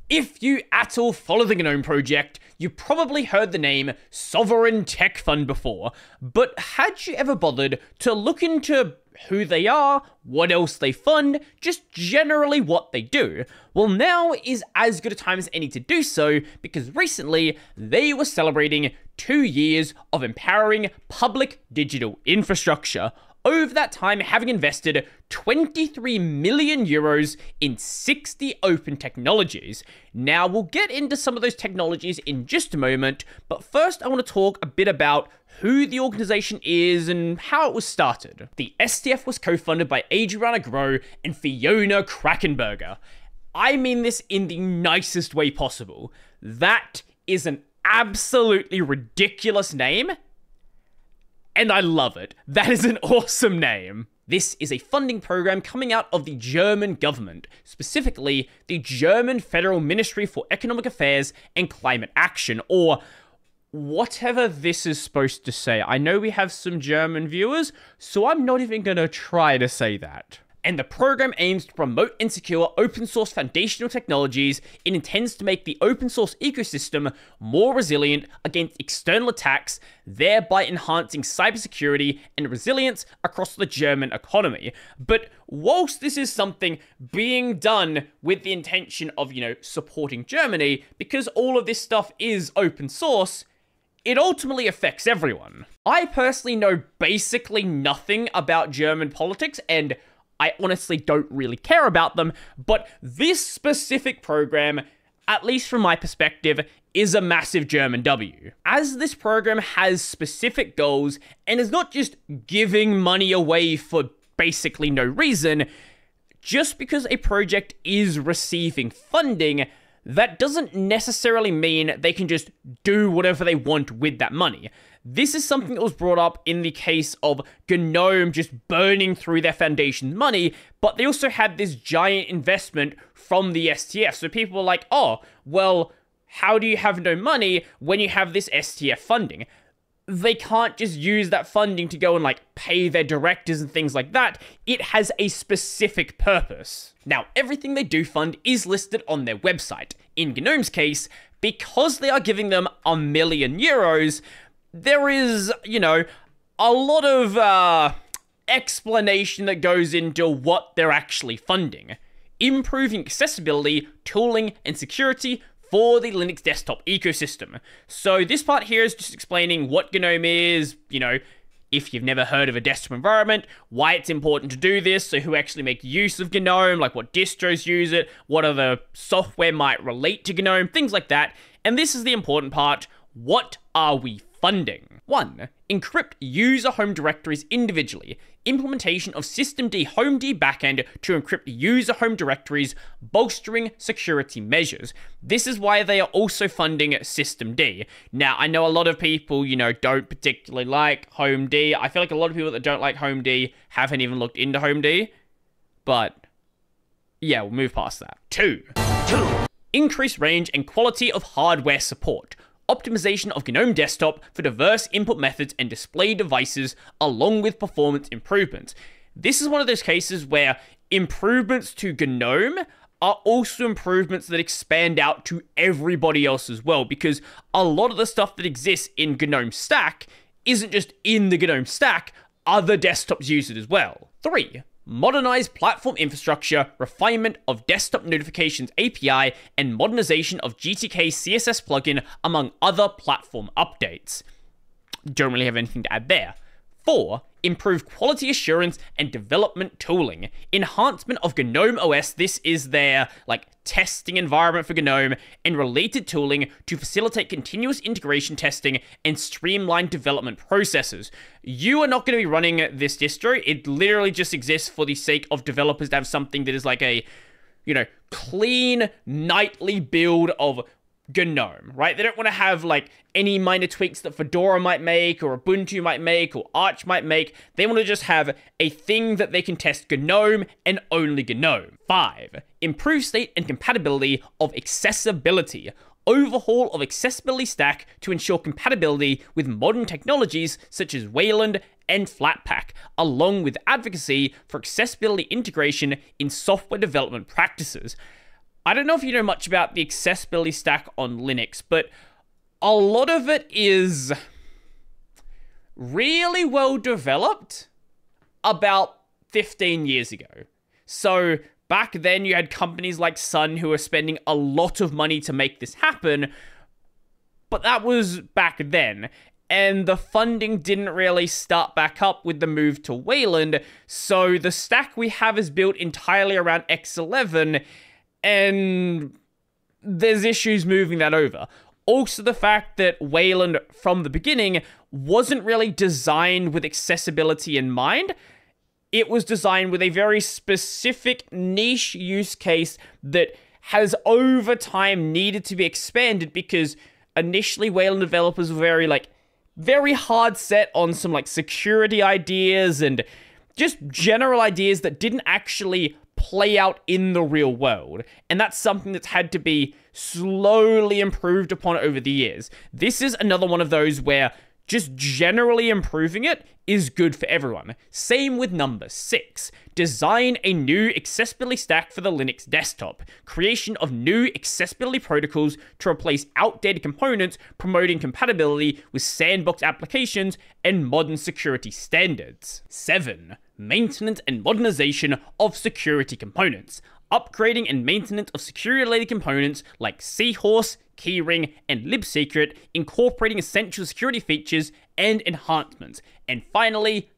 If you at all follow the GNOME project, you probably heard the name Sovereign Tech Fund before, but had you ever bothered to look into who they are, what else they fund, just generally what they do? Well, now is as good a time as any to do so, because recently they were celebrating 2 years of empowering public digital infrastructure. Over that time, having invested 23 million euros in 60 open technologies. Now, we'll get into some of those technologies in just a moment, but first I want to talk a bit about who the organization is and how it was started. The STF was co-funded by Adriana Groh and Fiona Krakenberger. I mean this in the nicest way possible. That is an absolutely ridiculous name, and I love it. That is an awesome name. This is a funding program coming out of the German government, specifically the German Federal Ministry for Economic Affairs and Climate Action, or whatever this is supposed to say. I know we have some German viewers, so I'm not even gonna try to say that. And the program aims to promote and secure open source foundational technologies. It intends to make the open source ecosystem more resilient against external attacks, thereby enhancing cybersecurity and resilience across the German economy. But whilst this is something being done with the intention of, supporting Germany, because all of this stuff is open source, it ultimately affects everyone. I personally know basically nothing about German politics, and I honestly don't really care about them, but this specific program, at least from my perspective, is a massive German W. As this program has specific goals and is not just giving money away for basically no reason, just because a project is receiving funding, that doesn't necessarily mean they can just do whatever they want with that money. This is something that was brought up in the case of GNOME just burning through their foundation's money, but they also had this giant investment from the STF. So people were like, oh, well, how do you have no money when you have this STF funding? They can't just use that funding to go and pay their directors and things like that. It has a specific purpose. Now, everything they do fund is listed on their website. In GNOME's case, because they are giving them €1 million, there is, a lot of explanation that goes into what they're actually funding. Improving accessibility, tooling, and security for the Linux desktop ecosystem. So this part here is just explaining what GNOME is, if you've never heard of a desktop environment, why it's important to do this, so who actually make use of GNOME, what distros use it, what other software might relate to GNOME, things like that. And this is the important part. What are we funding? 1. Encrypt user home directories individually. Implementation of systemd homed backend to encrypt user home directories, bolstering security measures. This is why they are also funding systemd. Now, I know a lot of people, don't particularly like homed. I feel like a lot of people that don't like homed haven't even looked into homed. But yeah, we'll move past that. 2. Increase range and quality of hardware support. Optimization of GNOME Desktop for diverse input methods and display devices, along with performance improvements. This is one of those cases where improvements to GNOME are also improvements that expand out to everybody else as well, because a lot of the stuff that exists in GNOME Stack isn't just in the GNOME Stack, other desktops use it as well. 3. Modernize platform infrastructure, refinement of desktop notifications API, and modernization of GTK CSS plugin, among other platform updates. Don't really have anything to add there. 4. Improve quality assurance and development tooling. Enhancement of GNOME OS. This is their, testing environment for GNOME, and related tooling to facilitate continuous integration testing and streamline development processes. You are not going to be running this distro. It literally just exists for the sake of developers to have something that is a, clean, nightly build of GNOME, right? They don't want to have any minor tweaks that Fedora might make, or Ubuntu might make, or Arch might make. They want to just have a thing that they can test GNOME and only GNOME. 5. Improve state and compatibility of accessibility. Overhaul of accessibility stack to ensure compatibility with modern technologies such as Wayland and Flatpak, along with advocacy for accessibility integration in software development practices. I don't know if you know much about the accessibility stack on Linux, but a lot of it is really well developed about 15 years ago. So back then you had companies like Sun who were spending a lot of money to make this happen, but that was back then. And the funding didn't really start back up with the move to Wayland, so the stack we have is built entirely around X11, and there's issues moving that over. Also, the fact that Wayland, from the beginning, wasn't really designed with accessibility in mind. It was designed with a very specific niche use case that has over time needed to be expanded, because initially Wayland developers were very hard set on some security ideas and just general ideas that didn't actually play out in the real world. And that's something that's had to be slowly improved upon over the years. This is another one of those where just generally improving it is good for everyone. Same with number 6. Design a new accessibility stack for the Linux desktop. Creation of new accessibility protocols to replace outdated components, promoting compatibility with sandbox applications and modern security standards. 7. Maintenance and modernization of security components. Upgrading and maintenance of security-related components like Seahorse, Keyring, and LibSecret, incorporating essential security features and enhancements. And finally,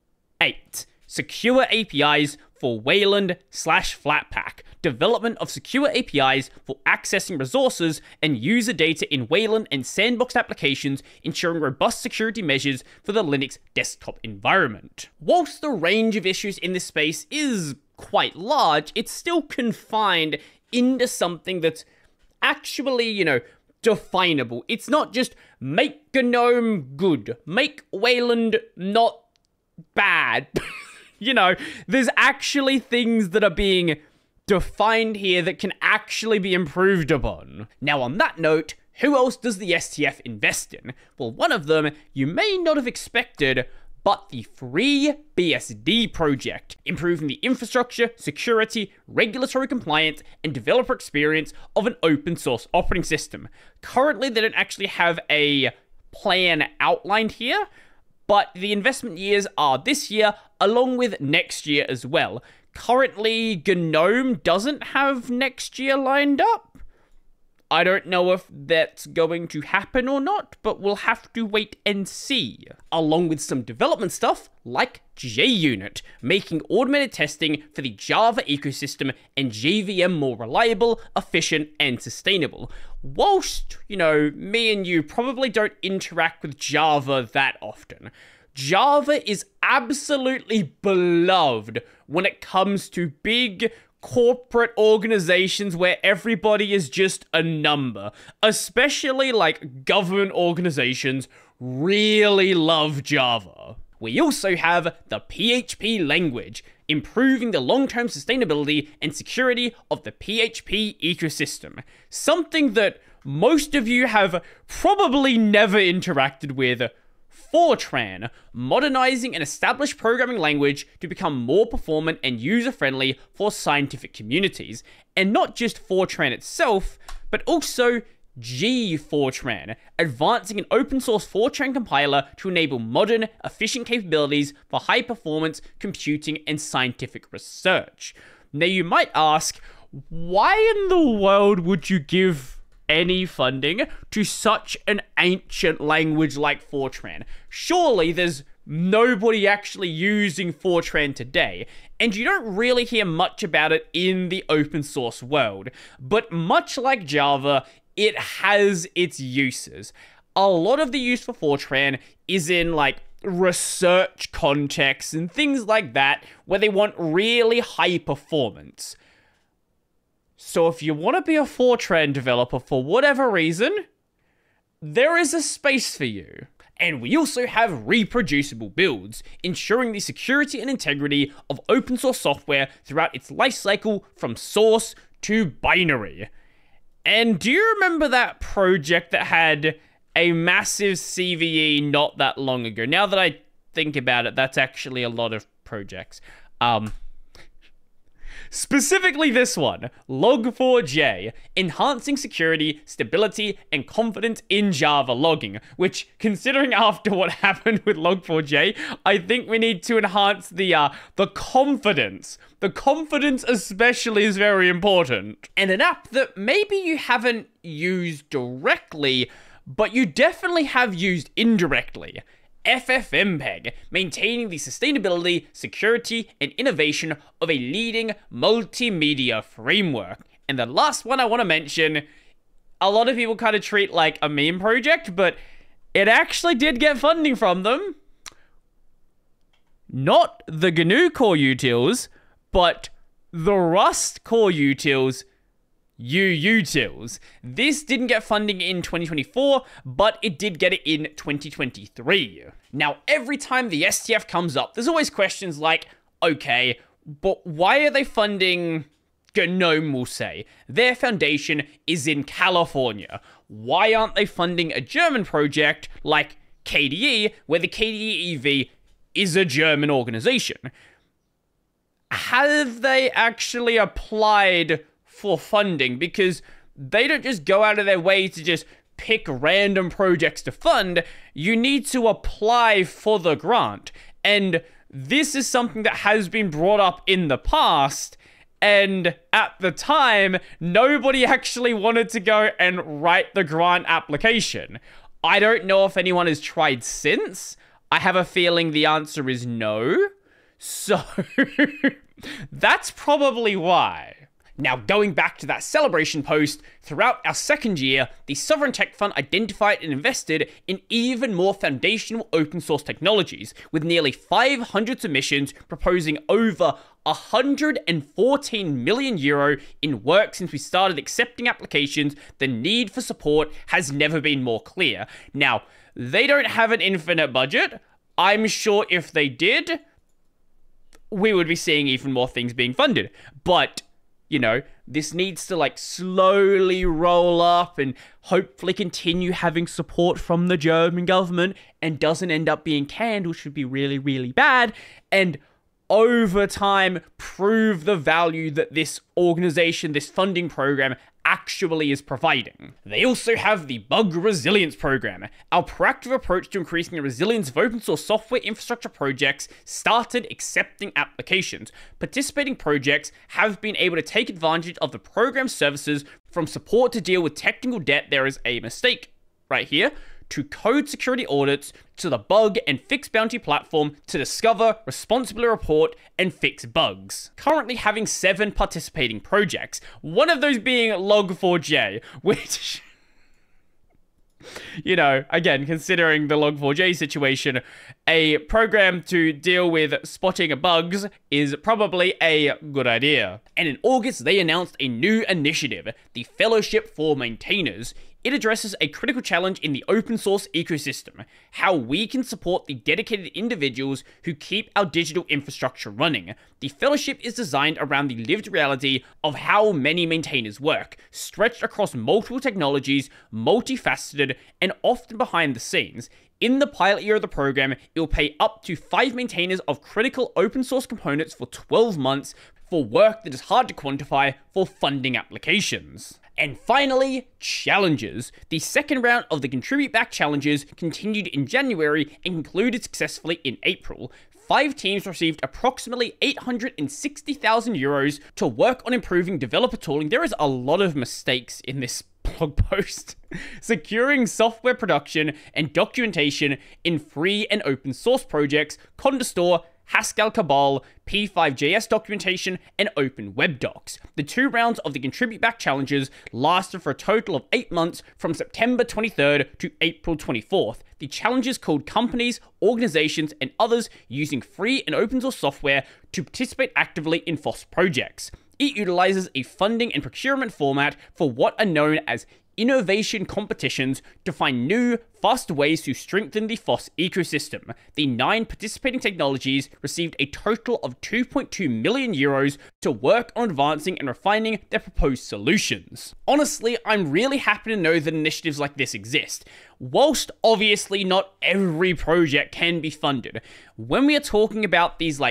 8. Secure APIs for Wayland/Flatpak. Development of secure APIs for accessing resources and user data in Wayland and sandbox applications, ensuring robust security measures for the Linux desktop environment. Whilst the range of issues in this space is quite large, it's still confined into something that's actually, definable. It's not just make GNOME good, make Wayland not bad. There's actually things that are being defined here that can actually be improved upon. Now, on that note, who else does the STF invest in? Well, one of them you may not have expected, but the FreeBSD project, improving the infrastructure, security, regulatory compliance, and developer experience of an open source operating system. Currently, they don't actually have a plan outlined here, but the investment years are this year, along with next year as well. Currently, GNOME doesn't have next year lined up. I don't know if that's going to happen or not, but we'll have to wait and see. Along with some development stuff like JUnit, making automated testing for the Java ecosystem and JVM more reliable, efficient, and sustainable. Whilst, me and you probably don't interact with Java that often, Java is absolutely beloved when it comes to big corporate organizations where everybody is just a number. Especially government organizations really love Java. We also have the PHP language, improving the long-term sustainability and security of the PHP ecosystem. Something that most of you have probably never interacted with. Fortran, modernizing an established programming language to become more performant and user-friendly for scientific communities. And not just Fortran itself, but also G-Fortran, advancing an open-source Fortran compiler to enable modern, efficient capabilities for high-performance computing and scientific research. Now you might ask, why in the world would you give any funding to such an ancient language like Fortran? Surely there's nobody actually using Fortran today, and you don't really hear much about it in the open source world. But much like Java, it has its uses. A lot of the use for Fortran is in research contexts and things like that, where they want really high performance. So if you want to be a Fortran developer for whatever reason, there is a space for you. And we also have reproducible builds, ensuring the security and integrity of open source software throughout its lifecycle from source to binary. And do you remember that project that had a massive CVE not that long ago? Now that I think about it, that's actually a lot of projects. Specifically this one, Log4j, enhancing security, stability, and confidence in Java logging, which, considering after what happened with Log4j, I think we need to enhance the confidence. The confidence especially is very important. And an app that maybe you haven't used directly, but you definitely have used indirectly. FFmpeg, maintaining the sustainability, security, and innovation of a leading multimedia framework. And the last one I want to mention, a lot of people kind of treat like a meme project, but it actually did get funding from them. Not the GNU core utils, but the Rust core utils, utils. This didn't get funding in 2024, but it did get it in 2023. Now, every time the STF comes up, there's always questions like, okay, but why are they funding GNOME, we'll say? Their foundation is in California. Why aren't they funding a German project like KDE, where the KDE EV is a German organization? Have they actually applied for funding? Because they don't just go out of their way to just pick random projects to fund. You need to apply for the grant. And this is something that has been brought up in the past, and at the time, nobody actually wanted to go and write the grant application. I don't know if anyone has tried since. I have a feeling the answer is no. So, that's probably why. Now, going back to that celebration post, throughout our second year, the Sovereign Tech Fund identified and invested in even more foundational open source technologies, with nearly 500 submissions proposing over 114 million euro in work since we started accepting applications. The need for support has never been more clear. Now, they don't have an infinite budget. I'm sure if they did, we would be seeing even more things being funded. But you know, this needs to like slowly roll up and hopefully continue having support from the German government and doesn't end up being canned, which would be really, really bad. And over time, prove the value that this organization, this funding program actually is providing. They also have the Bug Resilience Program. Our proactive approach to increasing the resilience of open source software infrastructure projects started accepting applications. Participating projects have been able to take advantage of the program services, from support to deal with technical debt. There is a mistake right here, to code security audits, to the bug and fix bounty platform, to discover, responsibly report, and fix bugs. Currently having 7 participating projects, one of those being Log4j, which, you know, again, considering the Log4j situation, a program to deal with spotting bugs is probably a good idea. And in August, they announced a new initiative, the Fellowship for Maintainers. It addresses a critical challenge in the open source ecosystem: how we can support the dedicated individuals who keep our digital infrastructure running. The fellowship is designed around the lived reality of how many maintainers work, stretched across multiple technologies, multifaceted, and often behind the scenes. In the pilot year of the program, it will pay up to 5 maintainers of critical open source components for 12 months for work that is hard to quantify for funding applications. And finally, challenges. The second round of the Contribute Back challenges continued in January and concluded successfully in April. 5 teams received approximately 860,000 euros to work on improving developer tooling. There is a lot of mistakes in this blog post. Securing software production and documentation in free and open source projects, Condor, Haskell Cabal, P5JS documentation, and Open Web Docs. The 2 rounds of the Contribute Back challenges lasted for a total of 8 months, from September 23rd to April 24th. The challenges called companies, organizations, and others using free and open source software to participate actively in FOSS projects. It utilizes a funding and procurement format for what are known as innovation competitions to find new, faster ways to strengthen the FOSS ecosystem. The 9 participating technologies received a total of 2.2 million euros to work on advancing and refining their proposed solutions. Honestly, I'm really happy to know that initiatives like this exist. Whilst obviously not every project can be funded, when we are talking about these like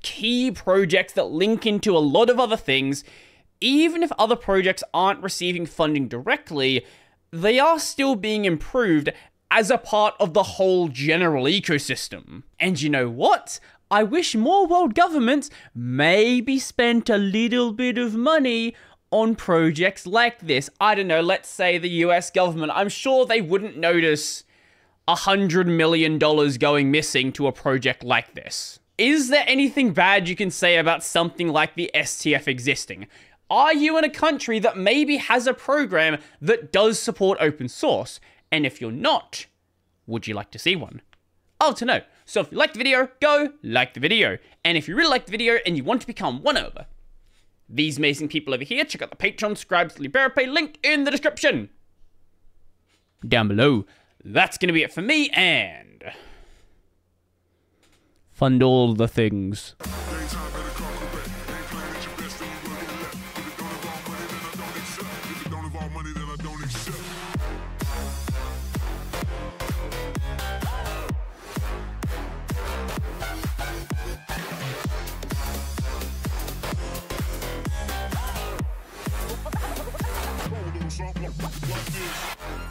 key projects that link into a lot of other things, even if other projects aren't receiving funding directly, they are still being improved as a part of the whole general ecosystem. And you know what? I wish more world governments maybe spent a little bit of money on projects like this. I don't know, let's say the US government. I'm sure they wouldn't notice $100 million going missing to a project like this. Is there anything bad you can say about something like the STF existing? Are you in a country that maybe has a program that does support open source? And if you're not, would you like to see one? I'd love to know. So if you liked the video, go like the video. And if you really liked the video and you want to become one of these amazing people over here, check out the Patreon, subscribe to Liberapay, link in the description down below. That's going to be it for me, and fund all the things. Like this.